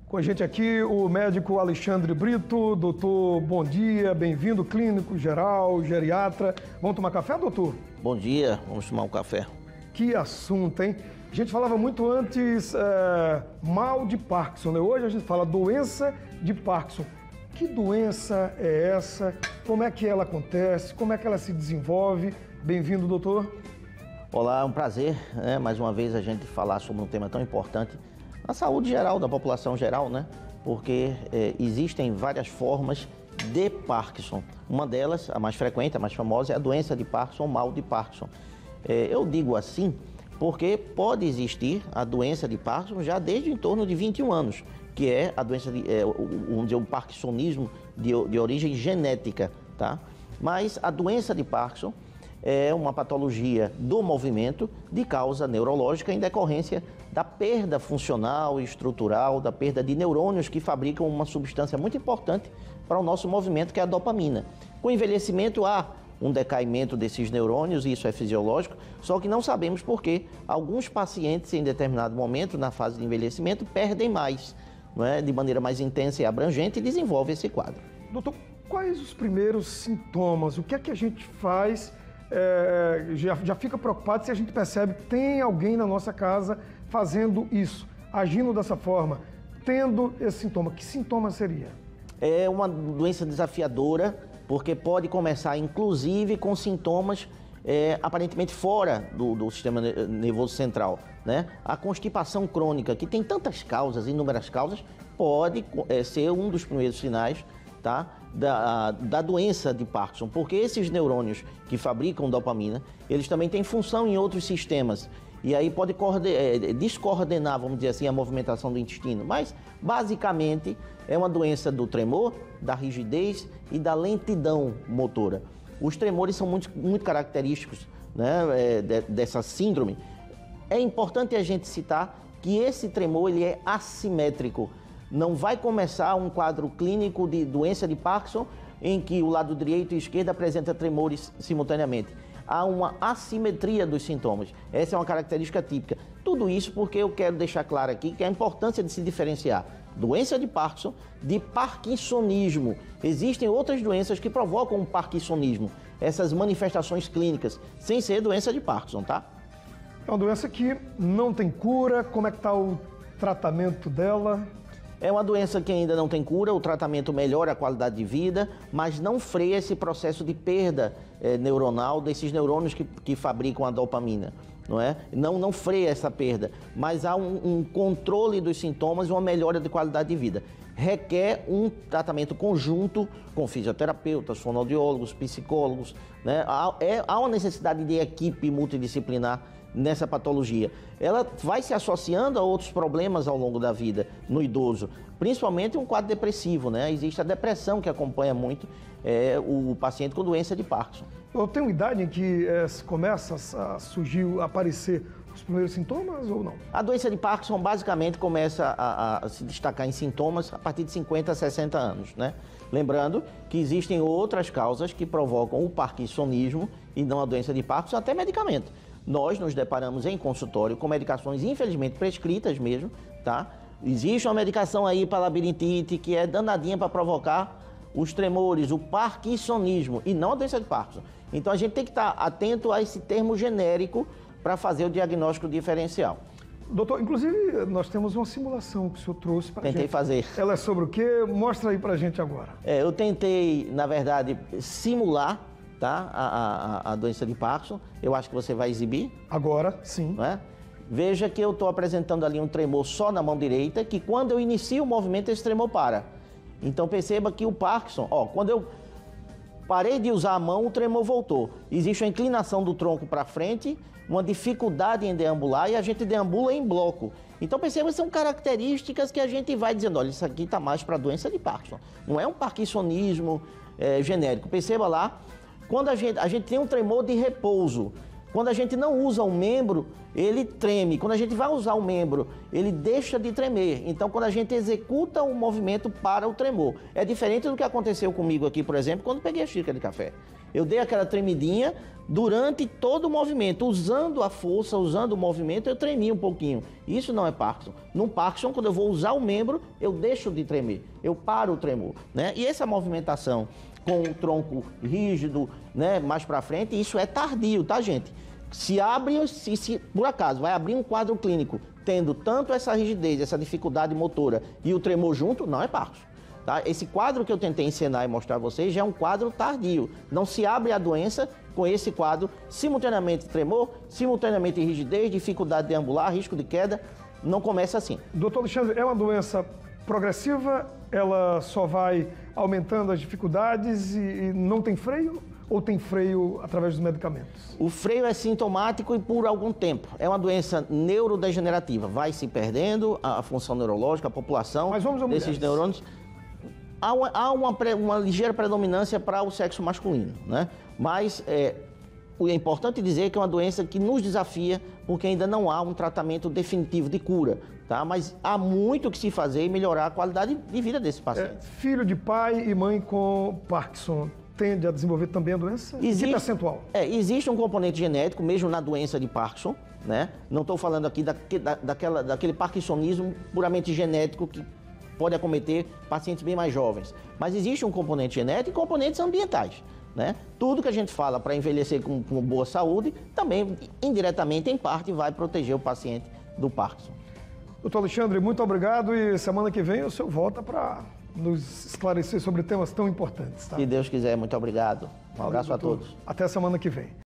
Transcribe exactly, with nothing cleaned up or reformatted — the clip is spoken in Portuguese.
Com a gente aqui o médico Alexandre Brito. Doutor, bom dia, bem-vindo, clínico, geral, geriatra. Vamos tomar café, doutor? Bom dia, vamos tomar um café. Que assunto, hein? A gente falava muito antes é, mal de Parkinson, né? Hoje a gente fala doença de Parkinson. Que doença é essa? Como é que ela acontece? Como é que ela se desenvolve? Bem-vindo, doutor. Olá, é um prazer, né? Mais uma vez a gente falar sobre um tema tão importante, a saúde geral, da população geral, né? Porque é, existem várias formas de Parkinson. Uma delas, a mais frequente, a mais famosa, é a doença de Parkinson, ou mal de Parkinson. É, eu digo assim porque pode existir a doença de Parkinson já desde em torno de vinte e um anos, que é a doença de, é, vamos dizer, um parkinsonismo de, de origem genética, tá? Mas a doença de Parkinson é uma patologia do movimento de causa neurológica em decorrência da perda funcional e estrutural, da perda de neurônios que fabricam uma substância muito importante para o nosso movimento, que é a dopamina. Com o envelhecimento há um decaimento desses neurônios, e isso é fisiológico, só que não sabemos por que alguns pacientes em determinado momento, na fase de envelhecimento, perdem mais, não é? De maneira mais intensa e abrangente, e desenvolvem esse quadro. Doutor, quais os primeiros sintomas? O que é que a gente faz? É, já, já fica preocupado se a gente percebe que tem alguém na nossa casa fazendo isso, agindo dessa forma, tendo esse sintoma. Que sintoma seria? É uma doença desafiadora, porque pode começar, inclusive, com sintomas é, aparentemente fora do, do sistema nervoso central, né? A constipação crônica, que tem tantas causas, inúmeras causas, pode é, ser um dos primeiros sinais, tá? Da, da doença de Parkinson, porque esses neurônios que fabricam dopamina, eles também têm função em outros sistemas, e aí pode é, descoordenar, vamos dizer assim, a movimentação do intestino, mas basicamente é uma doença do tremor, da rigidez e da lentidão motora. Os tremores são muito, muito característicos, né, é, de, dessa síndrome. É importante a gente citar que esse tremor ele é assimétrico. Não vai começar um quadro clínico de doença de Parkinson em que o lado direito e esquerdo apresenta tremores simultaneamente. Há uma assimetria dos sintomas. Essa é uma característica típica. Tudo isso porque eu quero deixar claro aqui que a importância de se diferenciar doença de Parkinson de parkinsonismo. Existem outras doenças que provocam o parkinsonismo, essas manifestações clínicas, sem ser doença de Parkinson, tá? É uma doença que não tem cura. Como é que está o tratamento dela? É uma doença que ainda não tem cura, o tratamento melhora a qualidade de vida, mas não freia esse processo de perda é, neuronal desses neurônios que, que fabricam a dopamina, não é? Não, não freia essa perda, mas há um, um controle dos sintomas e uma melhora de qualidade de vida. Requer um tratamento conjunto com fisioterapeutas, fonoaudiólogos, psicólogos, né? Há, é, há uma necessidade de equipe multidisciplinar nessa patologia. Ela vai se associando a outros problemas ao longo da vida no idoso, principalmente um quadro depressivo, né? Existe a depressão que acompanha muito é, o paciente com doença de Parkinson. Eu tenho idade em que é, começa a surgir, a aparecer os primeiros sintomas ou não? A doença de Parkinson basicamente começa a, a se destacar em sintomas a partir de cinquenta a sessenta anos, né? Lembrando que existem outras causas que provocam o parkinsonismo e não a doença de Parkinson, até medicamento. Nós nos deparamos em consultório com medicações, infelizmente, prescritas mesmo, tá? Existe uma medicação aí para labirintite que é danadinha para provocar os tremores, o parkinsonismo e não a doença de Parkinson. Então a gente tem que estar atento a esse termo genérico para fazer o diagnóstico diferencial. Doutor, inclusive nós temos uma simulação que o senhor trouxe para a gente. Tentei fazer. Ela é sobre o quê? Mostra aí para a gente agora. É, eu tentei, na verdade, simular, tá? A, a, a doença de Parkinson. Eu acho que você vai exibir. Agora, sim. Não é? Veja que eu estou apresentando ali um tremor só na mão direita, que quando eu inicio o movimento, esse tremor para. Então perceba que o Parkinson, ó, quando eu parei de usar a mão, o tremor voltou. Existe uma inclinação do tronco para frente, uma dificuldade em deambular e a gente deambula em bloco. Então perceba que são características que a gente vai dizendo, olha, isso aqui está mais para a doença de Parkinson. Não é um parkinsonismo é, genérico. Perceba lá, quando a gente, a gente tem um tremor de repouso, quando a gente não usa um membro, ele treme. Quando a gente vai usar o membro, ele deixa de tremer. Então, quando a gente executa um movimento para o tremor. É diferente do que aconteceu comigo aqui, por exemplo, quando peguei a xícara de café. Eu dei aquela tremidinha durante todo o movimento, usando a força, usando o movimento, eu tremi um pouquinho. Isso não é Parkinson. No Parkinson, quando eu vou usar o membro, eu deixo de tremer, eu paro o tremor, né? E essa movimentação com o tronco rígido, né, mais para frente, isso é tardio, tá, gente? Se abre, se, se por acaso vai abrir um quadro clínico tendo tanto essa rigidez, essa dificuldade motora e o tremor junto, não é Parkinson. Tá? Esse quadro que eu tentei encenar e mostrar a vocês já é um quadro tardio. Não se abre a doença com esse quadro, simultaneamente tremor, simultaneamente rigidez, dificuldade de ambular, risco de queda, não começa assim. Doutor Alexandre, é uma doença progressiva? Ela só vai aumentando as dificuldades e, e não tem freio? Ou tem freio através dos medicamentos? O freio é sintomático e por algum tempo. É uma doença neurodegenerativa. Vai se perdendo a, a função neurológica, a população Mas vamos a desses mulheres. neurônios. Há uma, há uma, pre, uma ligeira predominância para o sexo masculino, né? Mas é, é importante dizer que é uma doença que nos desafia porque ainda não há um tratamento definitivo de cura, tá? Mas há muito que se fazer e melhorar a qualidade de vida desse paciente. É, filho de pai e mãe com Parkinson tende a desenvolver também a doença? Existe, que percentual? É, existe um componente genético, mesmo na doença de Parkinson, né? Não estou falando aqui da, da, daquela, daquele parkinsonismo puramente genético que pode acometer pacientes bem mais jovens. Mas existe um componente genético e componentes ambientais, né? Tudo que a gente fala para envelhecer com, com boa saúde, também, indiretamente, em parte, vai proteger o paciente do Parkinson. Doutor Alexandre, muito obrigado e semana que vem o senhor volta para nos esclarecer sobre temas tão importantes. Tá? Se Deus quiser, muito obrigado. Um abraço a todos. Até a semana que vem.